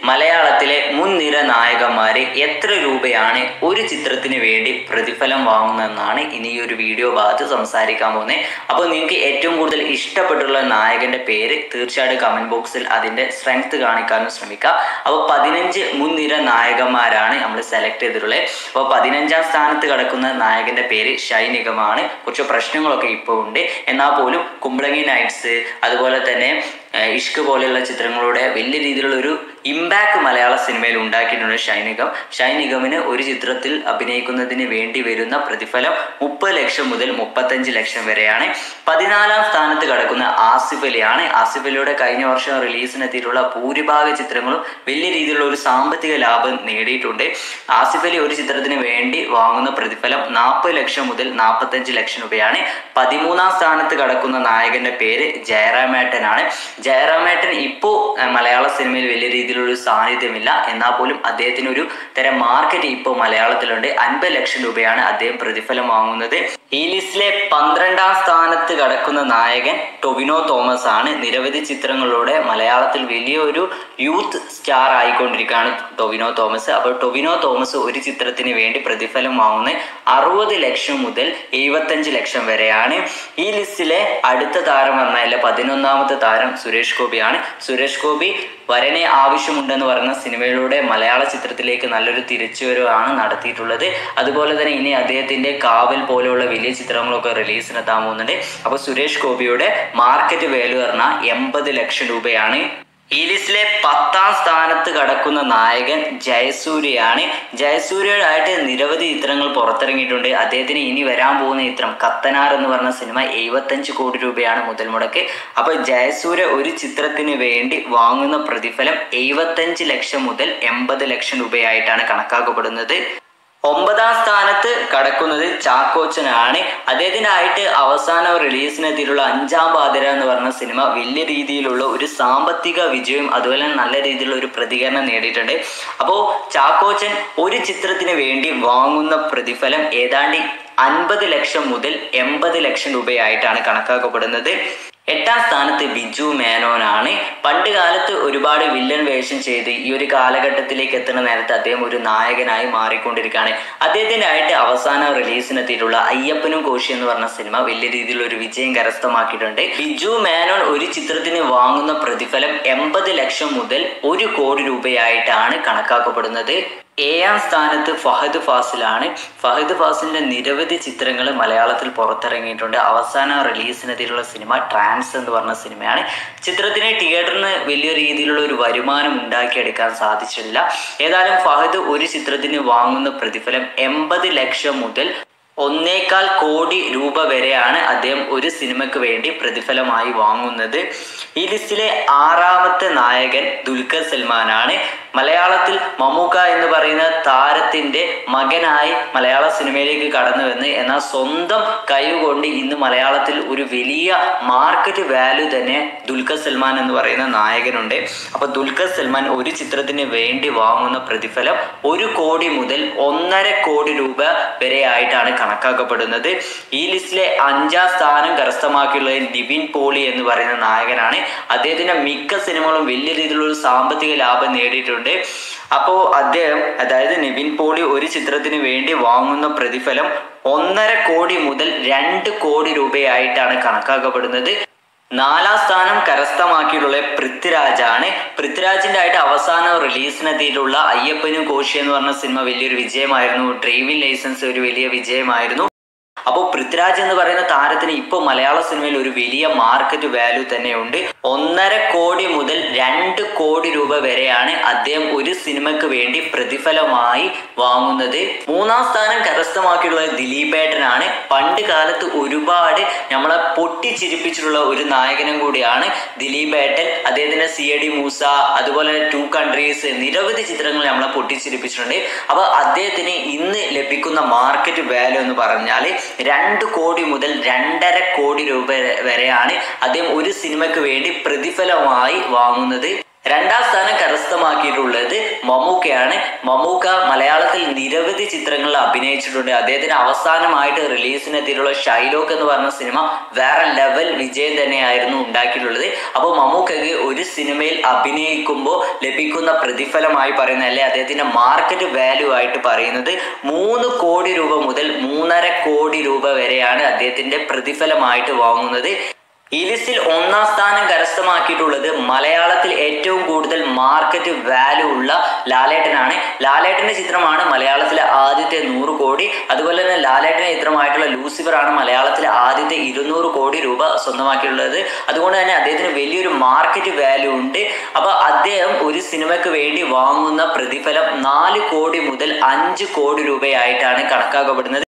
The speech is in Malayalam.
മലയാളത്തിലെ മുൻനിര നായകന്മാര് എത്ര രൂപയാണ് ഒരു ചിത്രത്തിന് വേണ്ടി പ്രതിഫലം വാങ്ങുന്നതെന്നാണ് ഇനി ഒരു വീഡിയോ ഭാഗത്ത് സംസാരിക്കാൻ പോകുന്നത്. അപ്പോൾ നിങ്ങൾക്ക് ഏറ്റവും കൂടുതൽ ഇഷ്ടപ്പെട്ടുള്ള നായകന്റെ പേര് തീർച്ചയായിട്ടും കമന്റ് ബോക്സിൽ അതിന്റെ സ്ട്രെങ്ത് കാണിക്കാനും ശ്രമിക്കുക. അപ്പോൾ 15 മുൻനിര നായകന്മാരാണ് നമ്മൾ സെലക്ട് ചെയ്തിട്ടുള്ളത്. അപ്പോൾ 15ാം സ്ഥാനത്ത് കിടക്കുന്ന നായകന്റെ പേര് ഷൈൻ നിഗമാണ്. കുറച്ച് പ്രശ്നങ്ങളൊക്കെ ഇപ്പോൾ ഉണ്ട്, എന്നാൽ പോലും കുമ്പളങ്ങി നൈറ്റ്സ് അതുപോലെ തന്നെ ഇഷ്ക് പോലെയുള്ള ചിത്രങ്ങളുടെ വലിയ രീതിയിലുള്ള ഒരു ഇമ്പാക്ട് മലയാള സിനിമയിൽ ഉണ്ടാക്കിയിട്ടുണ്ട് ഷൈൻ നിഗമിന് ഒരു ചിത്രത്തിൽ അഭിനയിക്കുന്നതിന് വേണ്ടി വരുന്ന പ്രതിഫലം 30 ലക്ഷം മുതൽ 35 ലക്ഷം വരെയാണ്. 14ാം സ്ഥാനത്ത് കിടക്കുന്ന ആസിഫ് അലിയാണ്. ആസിഫ് അലിയുടെ കഴിഞ്ഞ വർഷം റിലീസിനെത്തിയിട്ടുള്ള ഭൂരിഭാഗ ചിത്രങ്ങളും വലിയ രീതിയിലുള്ള ഒരു സാമ്പത്തിക ലാഭം നേടിയിട്ടുണ്ട്. ആസിഫ് അലി ഒരു ചിത്രത്തിന് വേണ്ടി വാങ്ങുന്ന പ്രതിഫലം 40 ലക്ഷം മുതൽ 45 ലക്ഷം രൂപയാണ്. 13ാം സ്ഥാനത്ത് കിടക്കുന്ന നായകന്റെ പേര് ജയറാമേട്ടനാണ്. ജയറാമേട്ടൻ ഇപ്പോൾ മലയാള സിനിമയിൽ വലിയ രീതിയിലുള്ള സാന്നിധ്യമില്ല, എന്നാൽ പോലും അദ്ദേഹത്തിന് ഒരു തരം മാർക്കറ്റ് ഇപ്പോൾ മലയാളത്തിലുണ്ട്. 50 ലക്ഷം രൂപയാണ് അദ്ദേഹം പ്രതിഫലം വാങ്ങുന്നത്. ഈ ലിസ്റ്റിലെ 12ാം സ്ഥാനത്ത് കിടക്കുന്ന നായകൻ ടൊവിനോ തോമസ് ആണ്. നിരവധി ചിത്രങ്ങളിലൂടെ മലയാളത്തിൽ വലിയൊരു യൂത്ത് സ്റ്റാർ ആയിക്കൊണ്ടിരിക്കുകയാണ് ടൊവിനോ തോമസ്. അപ്പോൾ ടൊവിനോ തോമസ് ഒരു ചിത്രത്തിന് വേണ്ടി പ്രതിഫലം വാങ്ങുന്നത് 60 ലക്ഷം മുതൽ 75 ലക്ഷം വരെയാണ്. ഈ ലിസ്റ്റിലെ അടുത്ത താരം വന്നാൽ 11ാമത്തെ താരം സുരേഷ് ഗോപിയാണ്. സുരേഷ് ഗോപി വരനെ ആവശ്യമുണ്ടെന്ന് പറയുന്ന സിനിമയിലൂടെ മലയാള ചിത്രത്തിലേക്ക് നല്ലൊരു തിരിച്ചുവരവാണ് നടത്തിയിട്ടുള്ളത്. അതുപോലെ തന്നെ ഇനി അദ്ദേഹത്തിന്റെ കാവൽ പോലെയുള്ള വലിയ ചിത്രങ്ങളൊക്കെ റിലീസിനെത്താൻ പോകുന്നുണ്ട്. അപ്പോൾ സുരേഷ് ഗോപിയുടെ മാർക്കറ്റ് വാല്യൂ പറഞ്ഞാൽ 80 ലക്ഷം രൂപയാണ്. ഈ ലിസ്റ്റിലെ 10ാം സ്ഥാനത്ത് കിടക്കുന്ന നായകൻ ജയസൂര്യയാണ്. ജയസൂര്യയുടെ ആയിട്ട് നിരവധി ചിത്രങ്ങൾ പുറത്തിറങ്ങിയിട്ടുണ്ട്. അദ്ദേഹത്തിന് ഇനി വരാൻ പോകുന്ന ചിത്രം കത്തനാർ എന്ന് പറഞ്ഞ സിനിമ 75 കോടി രൂപയാണ് മുതൽ മുടക്ക്. അപ്പോൾ ജയസൂര്യ ഒരു ചിത്രത്തിന് വേണ്ടി വാങ്ങുന്ന പ്രതിഫലം 75 ലക്ഷം മുതൽ 80 ലക്ഷം രൂപയായിട്ടാണ് കണക്കാക്കപ്പെടുന്നത്. 9ാം സ്ഥാനത്ത് കടക്കുന്നത് ചാക്കോച്ചനാണ്. അദ്ദേഹത്തിനായിട്ട് അവസാനം റിലീസിനെത്തിയിട്ടുള്ള 5ാം പാതിര എന്ന് പറഞ്ഞ സിനിമ വലിയ രീതിയിലുള്ള ഒരു സാമ്പത്തിക വിജയം അതുപോലെ നല്ല രീതിയിലുള്ള ഒരു പ്രതികരണം നേടിയിട്ടുണ്ട്. അപ്പോൾ ചാക്കോച്ചൻ ഒരു ചിത്രത്തിന് വേണ്ടി വാങ്ങുന്ന പ്രതിഫലം ഏതാണ്ട് 50 ലക്ഷം മുതൽ 80 ലക്ഷം രൂപയായിട്ടാണ് കണക്കാക്കപ്പെടുന്നത്. 8ാം സ്ഥാനത്ത് ബിജു മേനോനാണ്. പണ്ട് കാലത്ത് ഒരുപാട് വില്ലൻ വേഷം ചെയ്ത് ഈ ഒരു കാലഘട്ടത്തിലേക്ക് എത്തുന്ന നേരത്തെ അദ്ദേഹം ഒരു നായകനായി മാറിക്കൊണ്ടിരിക്കുകയാണ്. അദ്ദേഹത്തിൻ്റെ ആയിട്ട് അവസാനം റിലീസിനെത്തിയിട്ടുള്ള അയ്യപ്പനും കോശി എന്ന് പറഞ്ഞ സിനിമ വലിയ രീതിയിലുള്ള ഒരു വിജയം കരസ്ഥമാക്കിയിട്ടുണ്ട്. ബിജു മേനോൻ ഒരു ചിത്രത്തിന് വാങ്ങുന്ന പ്രതിഫലം 80 ലക്ഷം മുതൽ 1 കോടി രൂപയായിട്ടാണ് കണക്കാക്കപ്പെടുന്നത്. 7ാം സ്ഥാനത്ത് ഫഹദ് ഫാസിലാണ്. ഫഹദ് ഫാസിലിന്റെ നിരവധി ചിത്രങ്ങൾ മലയാളത്തിൽ പുറത്തിറങ്ങിയിട്ടുണ്ട്. അവസാന റിലീസിനെതിരെയുള്ള സിനിമ ട്രാൻസ് എന്ന് പറഞ്ഞ സിനിമയാണ്. ചിത്രത്തിന് തിയേറ്ററിന് വലിയ രീതിയിലുള്ള ഒരു വരുമാനം ഉണ്ടാക്കിയെടുക്കാൻ സാധിച്ചിട്ടില്ല. ഏതായാലും ഫഹദ് ഒരു ചിത്രത്തിന് വാങ്ങുന്ന പ്രതിഫലം 80 ലക്ഷം മുതൽ 1.25 കോടി രൂപ വരെയാണ് അദ്ദേഹം ഒരു സിനിമയ്ക്ക് വേണ്ടി പ്രതിഫലമായി വാങ്ങുന്നത്. ഈ ലിസ്റ്റിലെ 6ാമത്തെ നായകൻ ദുൽഖർ സൽമാനാണ്. മലയാളത്തിൽ മമ്മൂക്ക എന്ന് പറയുന്ന താരത്തിന്റെ മകനായി മലയാള സിനിമയിലേക്ക് കടന്നു വന്ന് എന്നാൽ സ്വന്തം കഴിവുകൊണ്ട് ഇന്ന് മലയാളത്തിൽ ഒരു വലിയ മാർക്കറ്റ് വാല്യൂ തന്നെ ദുൽഖർ സൽമാൻ എന്ന് പറയുന്ന നായകനുണ്ട്. അപ്പൊ ദുൽഖർ സൽമാൻ ഒരു ചിത്രത്തിന് വേണ്ടി വാങ്ങുന്ന പ്രതിഫലം 1 കോടി മുതൽ 1.5 കോടി രൂപ വരെ ആയിട്ടാണ് കണക്കാക്കപ്പെടുന്നത്. ഈ ലിസ്റ്റിലെ 5ാം സ്ഥാനം കരസ്ഥമാക്കിയുള്ളത് നിവിൻ പോളി എന്ന് പറയുന്ന നായകനാണ്. അദ്ദേഹത്തിന്റെ മിക്ക സിനിമകളും വലിയ രീതിയിലുള്ള ഒരു സാമ്പത്തിക ലാഭം നേടിയിട്ടുണ്ട്. അപ്പോൾ അദ്ദേഹം അതായത് നിവിൻ പോളി ഒരു ചിത്രത്തിന് വേണ്ടി വാങ്ങുന്ന പ്രതിഫലം 1.5 കോടി മുതൽ 2 കോടി രൂപയായിട്ടാണ് കണക്കാക്കപ്പെടുന്നത്. 4ാം സ്ഥാനം കരസ്ഥമാക്കിയിട്ടുള്ള പൃഥ്വിരാജാണ്. പൃഥ്വിരാജിന്റെ ആയിട്ട് അവസാനം റിലീസിനെത്തിയിട്ടുള്ള അയ്യപ്പനും കോശി എന്ന് പറഞ്ഞ സിനിമ വലിയൊരു വിജയമായിരുന്നു. ഡ്രൈവിംഗ് ലൈസൻസ് ഒരു വലിയ വിജയമായിരുന്നു. അപ്പോൾ പൃഥ്വിരാജ് എന്ന് പറയുന്ന താരത്തിന് ഇപ്പോൾ മലയാള സിനിമയിൽ ഒരു വലിയ മാർക്കറ്റ് വാല്യൂ തന്നെയുണ്ട്. 1.5 കോടി മുതൽ 2 കോടി രൂപ വരെയാണ് അദ്ദേഹം ഒരു സിനിമയ്ക്ക് വേണ്ടി പ്രതിഫലമായി വാങ്ങുന്നത്. 3ാം സ്ഥാനം കരസ്ഥമാക്കിയിട്ടുള്ളത് ദിലീപേട്ടനാണ്. പണ്ട് കാലത്ത് ഒരുപാട് നമ്മളെ പൊട്ടിച്ചിരിപ്പിച്ചിട്ടുള്ള ഒരു നായകനും കൂടിയാണ് ദിലീപേട്ടൻ. അദ്ദേഹത്തിന്റെ CID മൂസ അതുപോലെ 2 കൺട്രീസ് നിരവധി ചിത്രങ്ങൾ നമ്മളെ പൊട്ടിച്ചിരിപ്പിച്ചിട്ടുണ്ട്. അപ്പോൾ അദ്ദേഹത്തിന് ഇന്ന് ലഭിക്കുന്ന മാർക്കറ്റ് വാല്യൂ എന്ന് പറഞ്ഞാൽ 2 കോടി മുതൽ 2.5 കോടി രൂപ വരെയാണ് അദ്ദേഹം ഒരു സിനിമയ്ക്ക് വേണ്ടി പ്രതിഫലമായി വാങ്ങുന്നത്. 2ാം സ്ഥാനം കരസ്ഥമാക്കിയിട്ടുള്ളത് മമ്മൂക്കയാണ്. മമ്മൂക്ക മലയാളത്തിൽ നിരവധി ചിത്രങ്ങളിൽ അഭിനയിച്ചിട്ടുണ്ട്. അദ്ദേഹത്തിന് അവസാനമായിട്ട് റിലീസിനെത്തിയിട്ടുള്ള ഷൈലോക്ക് എന്ന് പറഞ്ഞ സിനിമ വേറെ ലെവൽ വിജയം തന്നെയായിരുന്നു ഉണ്ടാക്കിയിട്ടുള്ളത്. അപ്പോൾ മമ്മൂക്കയ്ക്ക് ഒരു സിനിമയിൽ അഭിനയിക്കുമ്പോൾ ലഭിക്കുന്ന പ്രതിഫലമായി പറയുന്നത്, അല്ലെ അദ്ദേഹത്തിന്റെ മാർക്കറ്റ് വാല്യൂ ആയിട്ട് പറയുന്നത് 3 കോടി രൂപ മുതൽ 3.5 കോടി രൂപ വരെയാണ് അദ്ദേഹത്തിന്റെ പ്രതിഫലമായിട്ട് വാങ്ങുന്നത്. ഈ ലിസ്റ്റിൽ 1-ാം സ്ഥാനം കരസ്ഥമാക്കിയിട്ടുള്ളത് മലയാളത്തിൽ ഏറ്റവും കൂടുതൽ മാർക്കറ്റ് വാല്യൂ ഉള്ള ലാലേട്ടനാണ്. ലാലേട്ടന്റെ ചിത്രമാണ് മലയാളത്തിലെ ആദ്യത്തെ 100 കോടി. അതുപോലെ തന്നെ ലാലേട്ടന്റെ ചിത്രമായിട്ടുള്ള ലൂസിഫർ ആണ് മലയാളത്തിലെ ആദ്യത്തെ 200 കോടി രൂപ സ്വന്തമാക്കിയിട്ടുള്ളത്. അതുകൊണ്ട് തന്നെ അദ്ദേഹത്തിന് വലിയൊരു മാർക്കറ്റ് വാല്യൂ ഉണ്ട്. അപ്പോൾ അദ്ദേഹം ഒരു സിനിമയ്ക്ക് വേണ്ടി വാങ്ങുന്ന പ്രതിഫലം 4 കോടി മുതൽ 5 കോടി രൂപയായിട്ടാണ് കണക്കാക്കപ്പെടുന്നത്.